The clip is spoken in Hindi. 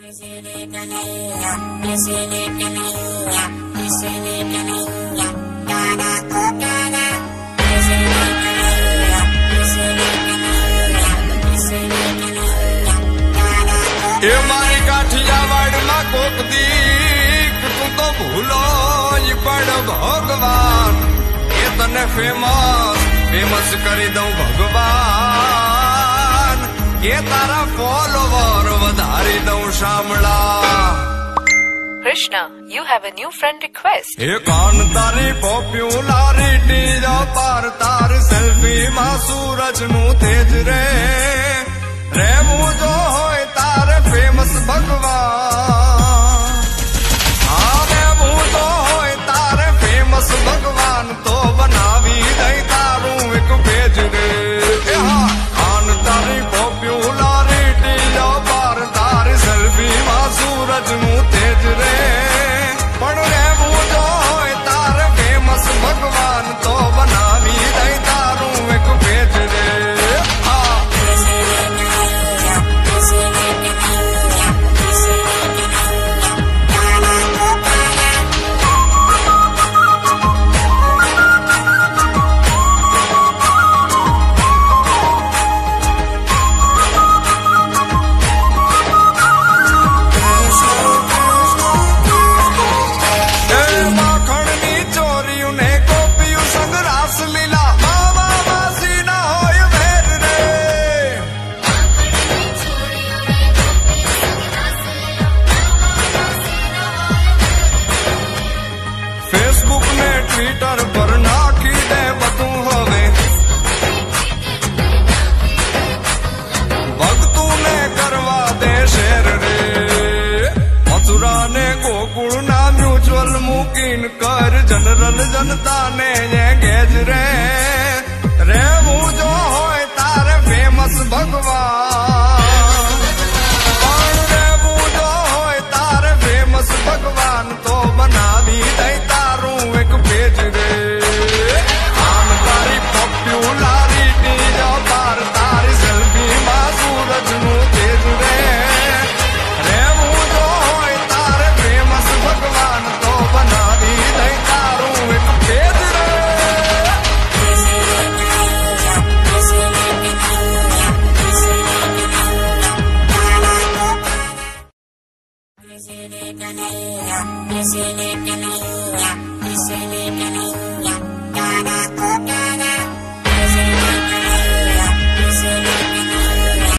ये मारी काठियावाड़ में कोक दीक तू तो भूलो ये बड़ भगवान ये तने फेमस करी दऊं भगवान ये तारा फॉलोवर वधारी दऊं Shamla. Krishna, you have a new friend request. ये कान तारी पॉपुलैरिटी जा पार तार सेल्फी मां सूरज नु तेज रे मुझो होए तारे फेमस भगवान रे मुझो होए तारे फेमस भगवान तो बनावी दई तारू एक पेज रे कान तारी पॉपुलैरिटी जा पार तार सेल्फी मां सूरज नु तेज रे पण रे मुझो होए तारे फेमस भगवान तो बनावी दई तारू एक पेज रे। ट्विटर पर नाखी दे बतू होवे भक्तू ने करवा दे शेर रे मथुरा ने गोकुल ना म्यूचुअल मुकीन कर जनरल जनता ने ये गेज रे मुझो होए तारे फेमस भगवान रे मुझो होए तारे फेमस भगवान तो बनावी दई तारू एक पेज रे आम तारी पॉपुलैरिटी जो तार तारी सेल्फी मां सूरज नु तेज रे मुझो होए तारे फेमस भगवान तो बनावी दई तारू एक पेज रे। Listen,